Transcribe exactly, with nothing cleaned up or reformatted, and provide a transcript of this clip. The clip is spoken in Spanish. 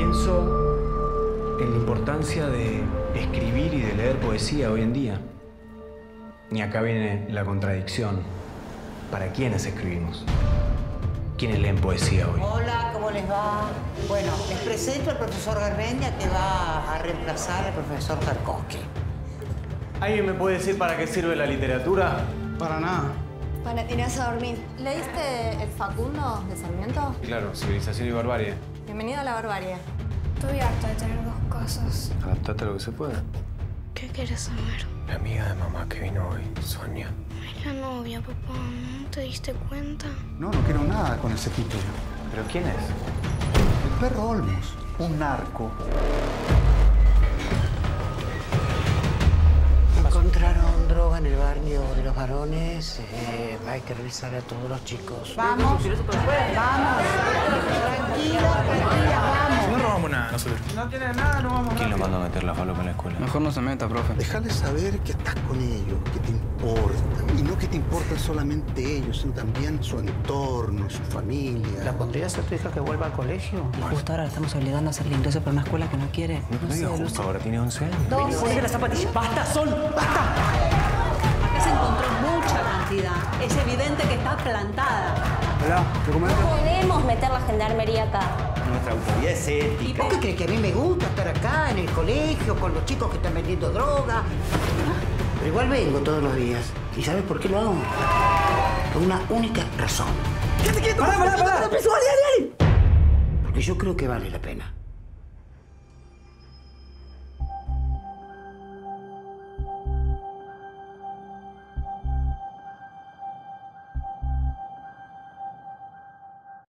Pienso en la importancia de escribir y de leer poesía hoy en día. Y acá viene la contradicción. ¿Para quiénes escribimos? ¿Quiénes leen poesía hoy? Hola, ¿cómo les va? Bueno, les presento al profesor Garmendia que va a reemplazar al profesor Tarkovsky. ¿Alguien me puede decir para qué sirve la literatura? Para nada. Para tirarse a dormir. ¿Leíste El Facundo de Sarmiento? Claro, civilización y barbarie. Bienvenido a la barbarie. Estoy harta de tener dos casas. Adaptate a lo que se pueda. ¿Qué quieres saber? La amiga de mamá que vino hoy, Sonia. Es la novia, papá. ¿No te diste cuenta? No, no quiero nada con ese título. ¿Pero quién es? El perro Olmos, un narco. Encontraron droga en el barrio de los varones. Eh, hay que revisar a todos los chicos. Vamos, vamos. Tranquila, tranquila, vamos. No robamos nada nosotros. No tiene nada, no vamos a... ¿Quién lo mandó a meter la falopa en la escuela? Mejor no se meta, profe. Déjale saber que estás con ellos, que te importan. Y no que te importan solamente ellos, sino también su entorno, su familia. ¿La pondrías a tu hija que vuelva al colegio? Y justo ahora la estamos obligando a hacer el ingreso para una escuela que no quiere. No, no digas justo, ahora tiene once años. Ponete las zapatillas. ¡Basta, Sol! ¡Basta! Acá se encontró mucha cantidad. Es evidente que está plantada. Hola, ¿te comento? No podemos meter la gendarmería acá. Nuestra autoridad es ética. ¿Vos qué crees que a mí me gusta estar acá en el colegio con los chicos que están vendiendo droga? Pero igual vengo todos los días. ¿Y sabes por qué lo hago? Por una única razón. ¡Quédate quieto! ¡Pará, pará, pará! Porque yo creo que vale la pena.